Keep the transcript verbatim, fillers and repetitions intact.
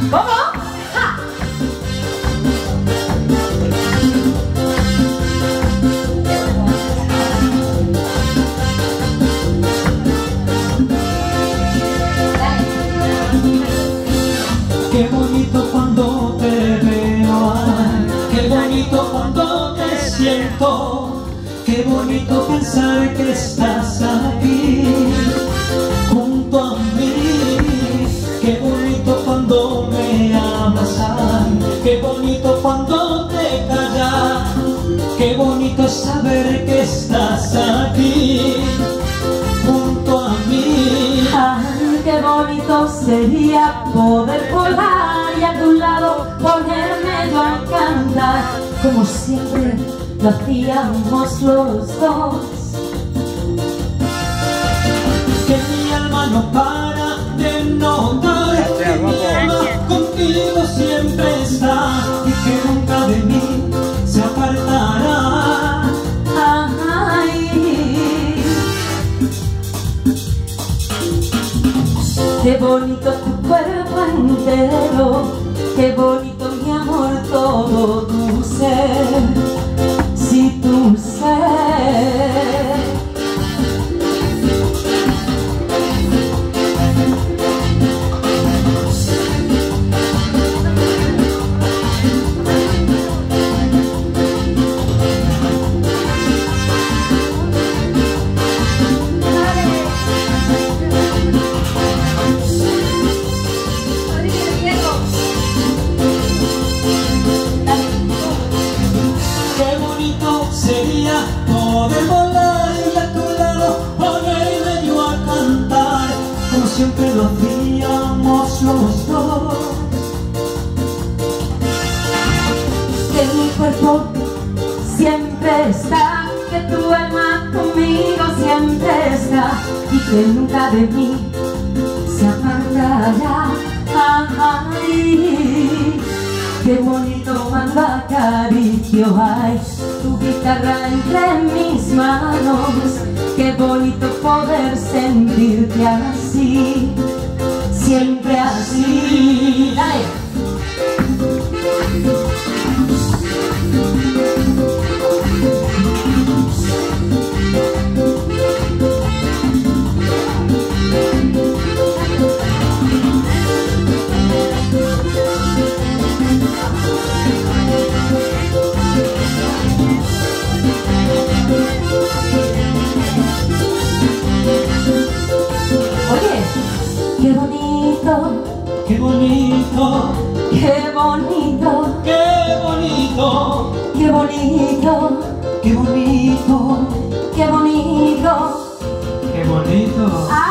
¿Cómo? ¡Ja! Qué bonito cuando te veo, ay, qué bonito cuando te siento, qué bonito pensar que estás aquí junto a mí. Qué bonito cuando me amas, ay, qué bonito cuando te callas, qué bonito saber que estás aquí junto a mí. Ay, qué bonito sería poder volar y a tu lado ponerme yo a cantar, como siempre lo hacíamos los dos. Que mi alma no para de notar que mi alma contigo siempre está y que nunca de mí se apartará. Ay, qué bonito tu cuerpo entero, qué bonito mi amor todo tu ser, si tu ser. Sería poder volar y a tu lado ponerme yo a cantar, como siempre lo hacíamos los dos. Que mi cuerpo siempre está, que tu alma conmigo siempre está y que nunca de mí se apartará. Ay, qué bonito cuando acaricio, ay, tu guitarra entre mis manos. Qué bonito poder sentirte así, siempre así. Dale. Qué bonito, qué bonito, qué bonito, qué bonito, qué bonito, qué bonito, qué bonito, qué bonito.